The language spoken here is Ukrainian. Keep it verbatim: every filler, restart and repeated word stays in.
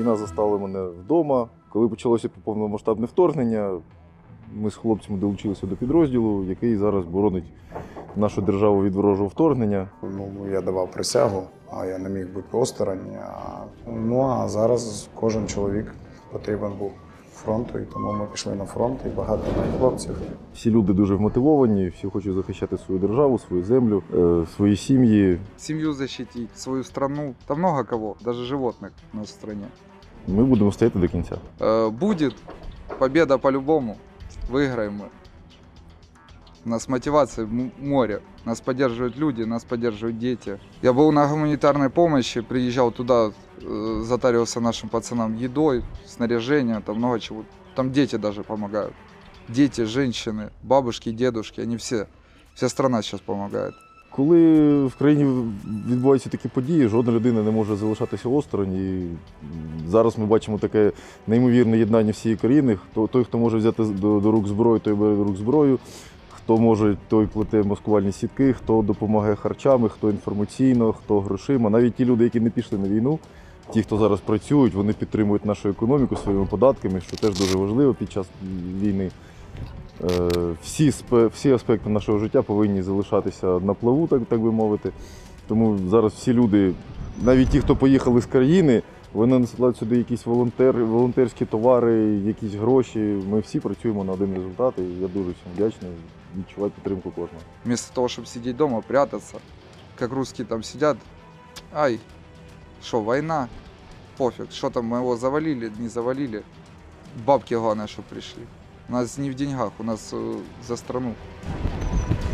Війна застала мене вдома. Коли почалося повномасштабне вторгнення, ми з хлопцями долучилися до підрозділу, який зараз боронить нашу державу від ворожого вторгнення. Ну, я давав присягу, а я не міг бути осторонь. А, ну а зараз кожен чоловік потрібен був фронту, і тому ми пішли на фронт, і багато моїх хлопців. Всі люди дуже вмотивовані, всі хочуть захищати свою державу, свою землю, свої сім'ї. Семью защитить, свою страну. Там много кого, даже животных у нас в стране. Ми будемо стояти до кінця. Будет победа по-любому. Выиграем мы. У нас мотивация море. Нас поддерживают люди, нас поддерживают дети. Я был на гуманитарной помощи, приезжал туда, затаривался нашим пацанам едой, снаряжением, там много чего. Там дети даже помогают. Дети, женщины, бабушки, дедушки, они все. Вся страна сейчас помогает. Коли в країні відбуваються такі події, жодна людина не може залишатися осторонь. І зараз ми бачимо таке неймовірне єднання всієї країни. Хто, той, хто може взяти до, до рук зброю, той бере до рук зброю. Хто може, той плете маскувальні сітки, хто допомагає харчами, хто інформаційно, хто грошима. Навіть ті люди, які не пішли на війну, ті, хто зараз працюють, вони підтримують нашу економіку своїми податками, що теж дуже важливо під час війни. Всі, всі аспекти нашого життя повинні залишатися на плаву, так, так би мовити. Тому зараз всі люди, навіть ті, хто поїхали з країни, вони насилають сюди якісь волонтер, волонтерські товари, якісь гроші. Ми всі працюємо на один результат, і я дуже всім вдячний, відчуваю підтримку кожного. Вместо того, чтобы сидеть дома, прятаться, как русские там сидят, ай, что, война, пофиг, что там, мы его завалили, не завалили, бабки главное, что пришли. У нас не в деньгах, у нас э, за страну.